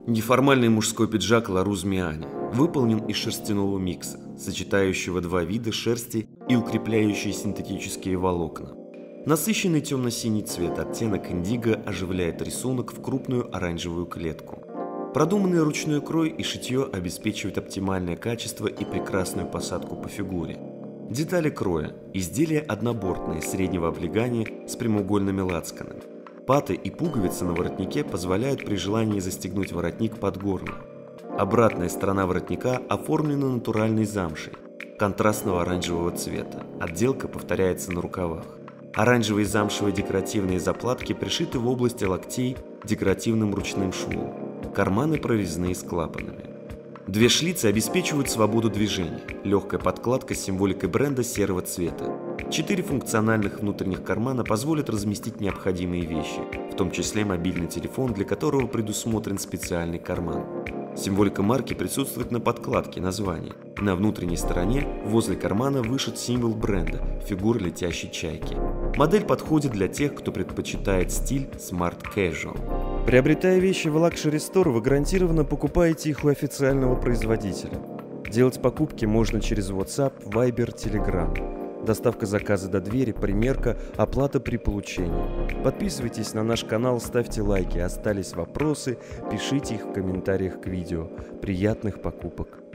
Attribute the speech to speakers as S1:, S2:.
S1: Неформальный мужской пиджак Ларус Миани выполнен из шерстяного микса, сочетающего два вида шерсти и укрепляющие синтетические волокна. Насыщенный темно-синий цвет, оттенок индиго оживляет рисунок в крупную оранжевую клетку. Продуманный ручной крой и шитье обеспечивают оптимальное качество и прекрасную посадку по фигуре. Детали кроя – изделия однобортные среднего облегания с прямоугольными лацканами. Паты и пуговицы на воротнике позволяют при желании застегнуть воротник под горло. Обратная сторона воротника оформлена натуральной замшей, контрастного оранжевого цвета. Отделка повторяется на рукавах. Оранжевые замшевые декоративные заплатки пришиты в области локтей декоративным ручным швом. Карманы прорезные с клапанами. Две шлицы обеспечивают свободу движения. Легкая подкладка с символикой бренда серого цвета. 4 функциональных внутренних кармана позволят разместить необходимые вещи, в том числе мобильный телефон, для которого предусмотрен специальный карман. Символика марки присутствует на подкладке названия. На внутренней стороне, возле кармана, вышит символ бренда – фигура летящей чайки. Модель подходит для тех, кто предпочитает стиль Smart Casual.
S2: Приобретая вещи в Luxury Store, вы гарантированно покупаете их у официального производителя. Делать покупки можно через WhatsApp, Viber, Telegram. Доставка заказа до двери, примерка, оплата при получении. Подписывайтесь на наш канал, ставьте лайки. Остались вопросы, пишите их в комментариях к видео. Приятных покупок!